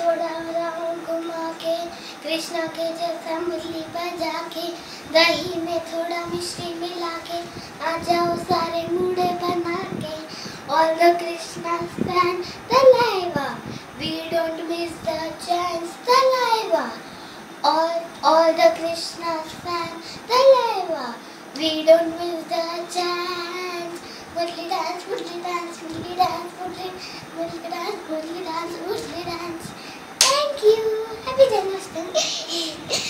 थोड़ा राउंड घुमा के, कृष्णा के जैसा मुरली बजा के, दही में थोड़ा मिश्री मिला के, आ जाओ सारे मूडे बना के. All the Krishna fans, the live. We don't miss the chance, the live. All the Krishna fans, the live. We don't miss the chance. Murli dance, murli dance, murli dance, murli dance, murli dance, murli dance. Thank you. Happy Janmashtami.